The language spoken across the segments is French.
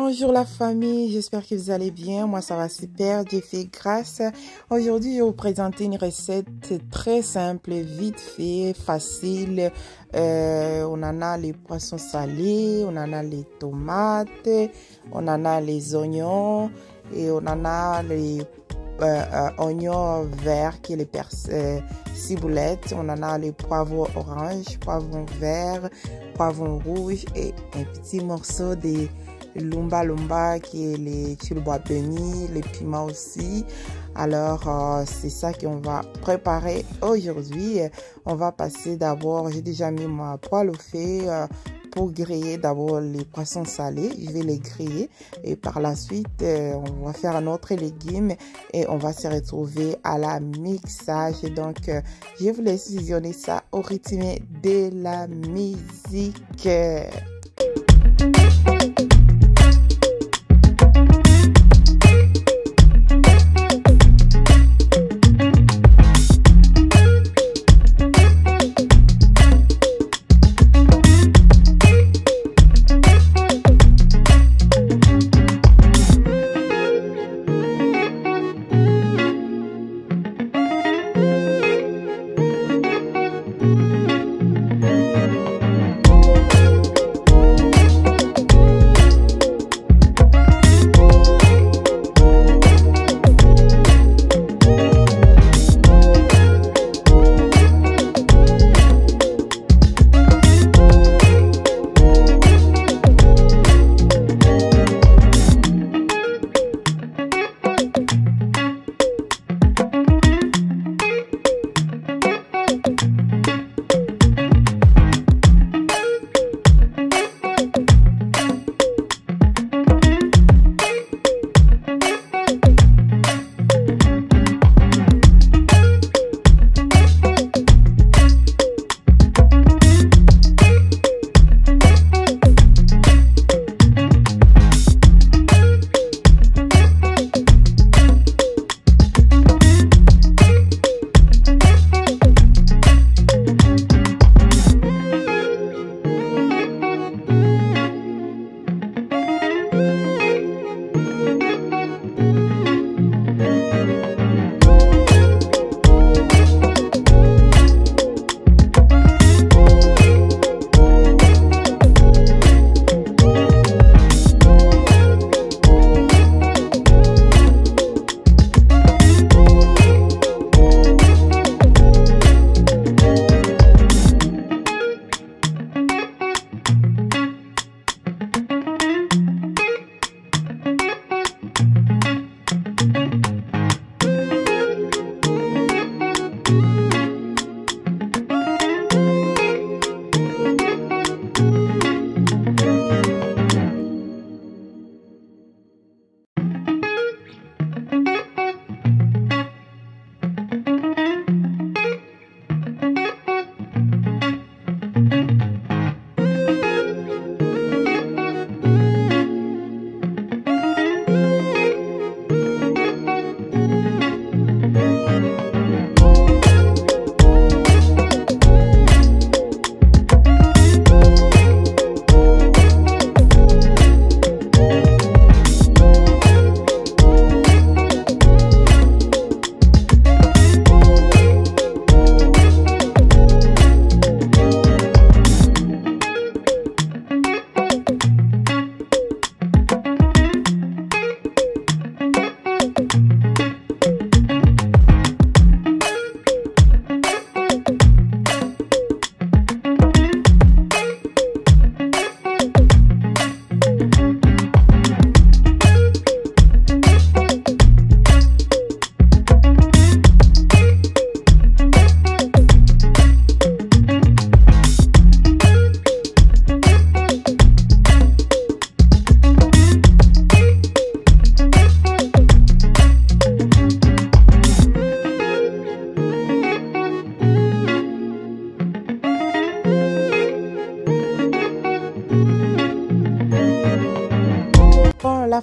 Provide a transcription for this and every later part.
Bonjour la famille, j'espère que vous allez bien. Moi ça va super, Dieu fait grâce. Aujourd'hui je vais vous présenter une recette très simple, vite fait, facile. On en a les poissons salés, on en a les tomates, on en a les oignons et on en a les oignons verts qui est les ciboulettes. On en a les poivrons orange, poivrons verts, poivrons rouges et un petit morceau de lumba qui est les chilbois bénis, les piments aussi. Alors c'est ça qu'on va préparer aujourd'hui. On va passer d'abord, j'ai déjà mis ma poêle au feu pour griller d'abord les poissons salés. Je vais les griller et par la suite on va faire un autre légume et on va se retrouver à la mixage. Donc je vous laisse visionner ça au rythme de la musique.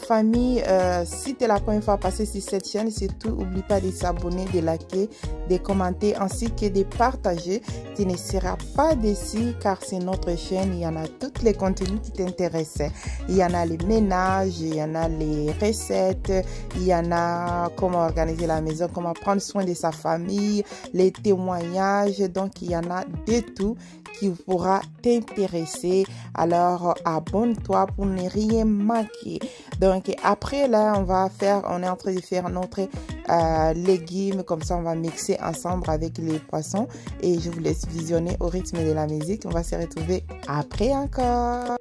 famille, si tu es la première fois passée sur cette chaîne, surtout n'oublie pas de s'abonner, de liker, de commenter ainsi que de partager. Tu ne seras pas déçu car c'est notre chaîne, il y en a tous les contenus qui t'intéressent. Il y en a les ménages, il y en a les recettes, il y en a comment organiser la maison, comment prendre soin de sa famille, les témoignages, donc il y en a de tout qui pourra t'intéresser. Alors abonne-toi pour ne rien manquer. Donc après là on est en train de faire notre légumes, comme ça on va mixer ensemble avec les poissons et je vous laisse visionner au rythme de la musique. On va se retrouver après encore.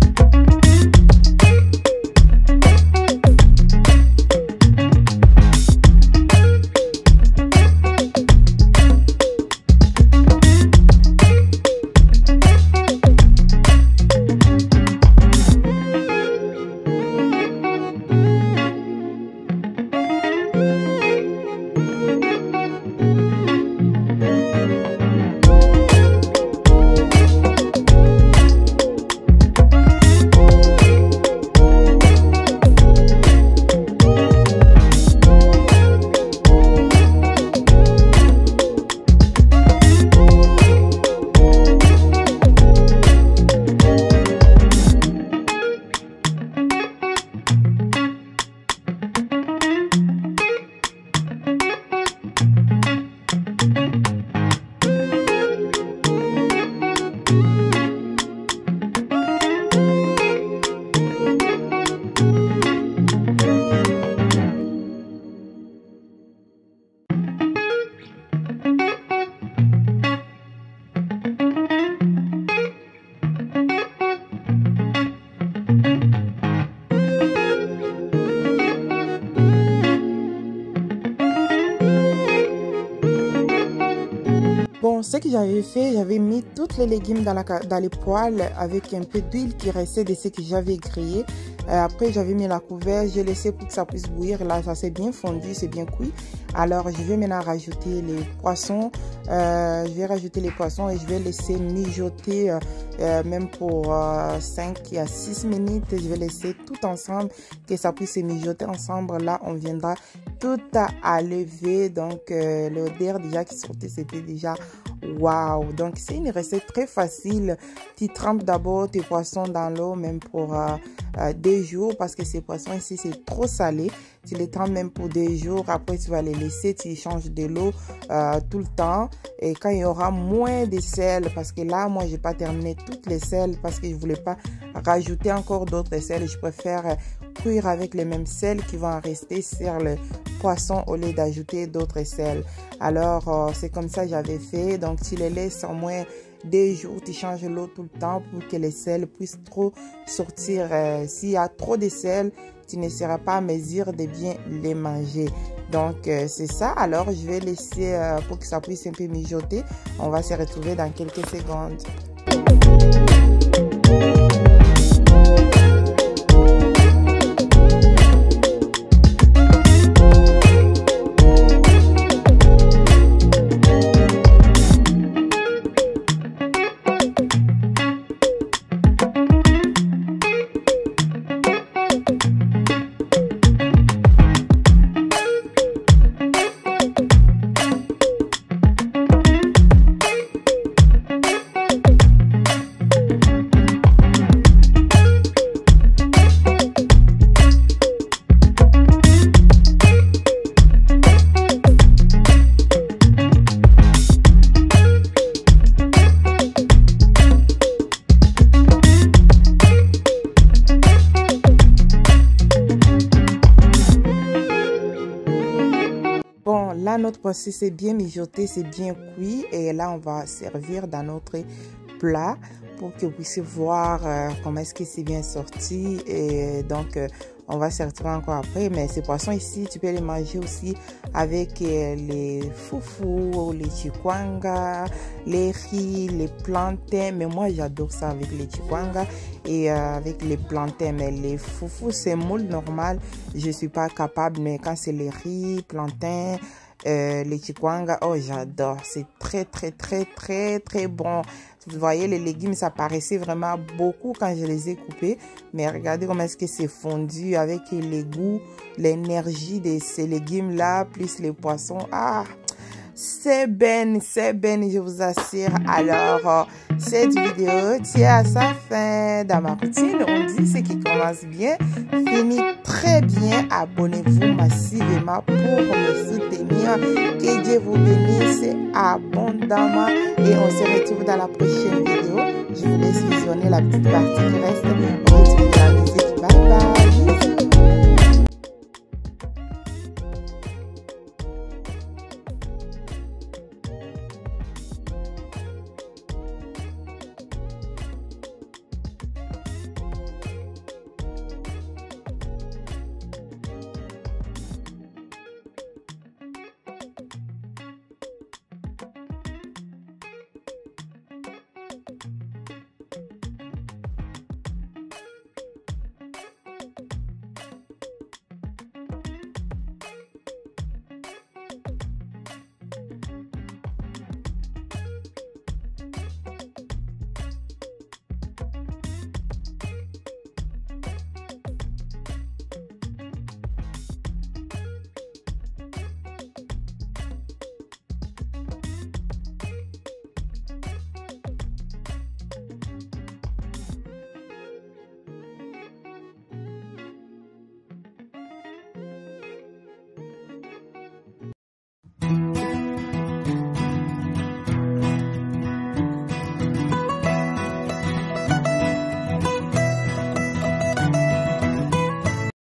Bon, ce que j'avais fait, j'avais mis tous les légumes dans les poêles avec un peu d'huile qui restait de ce que j'avais grillé. Après, j'avais mis la couvercle, j'ai laissé pour que ça puisse bouillir. Là, ça s'est bien fondu, c'est bien cuit. Alors, je vais maintenant rajouter les poissons. Je vais rajouter les poissons et je vais laisser mijoter même pour 5 à 6 minutes. Je vais laisser tout ensemble, que ça puisse se mijoter ensemble. Là, on viendra tout à lever. Donc, l'odeur déjà qui sortait, c'était déjà waouh. Donc, c'est une recette très facile. Tu trempes d'abord tes poissons dans l'eau, même pour 2 jours, parce que ces poissons ici, c'est trop salé. Tu les trempes même pour 2 jours. Après, tu vas les laisser, tu changes de l'eau tout le temps. Et quand il y aura moins de sel, parce que là, moi, j'ai pas terminé toutes les sels parce que je voulais pas rajouter encore d'autres sels. Je préfère cuire avec les mêmes sels qui vont rester sur le poisson au lieu d'ajouter d'autres sels. Alors, c'est comme ça que j'avais fait. Donc, tu les laisses en moins 2 jours, tu changes l'eau tout le temps pour que les sels puissent trop sortir. S'il y a trop de sel, tu ne seras pas à mesure de bien les manger. Donc, c'est ça. Alors, je vais laisser pour que ça puisse un peu mijoter. On va se retrouver dans quelques secondes. Bon, là, notre poisson c'est bien mijoté, c'est bien cuit. Et là, on va servir dans notre plat pour que vous puissiez voir comment est-ce que c'est bien sorti. Et donc, on va se retrouver encore après. Mais ces poissons ici, tu peux les manger aussi avec les foufous, les chikwanga, les riz, les plantains. Mais moi, j'adore ça avec les chikwanga et avec les plantains. Mais les foufous, c'est moule normal. Je suis pas capable. Mais quand c'est les riz, plantains, les chikwanga. Oh, j'adore. C'est très, très, très, très, très bon. Vous voyez, les légumes, ça paraissait vraiment beaucoup quand je les ai coupés. Mais regardez comment est-ce que c'est fondu avec les goûts, l'énergie de ces légumes-là, plus les poissons. Ah! C'est ben, je vous assure. Alors, cette vidéo tient à sa fin. Dans ma routine, on dit ce qui commence bien, finit très bien. Abonnez-vous massivement pour me soutenir. Que Dieu vous bénisse abondamment. Et on se retrouve dans la prochaine vidéo. Je vous laisse visionner la petite partie qui reste. Retrouvez la musique. Bye bye.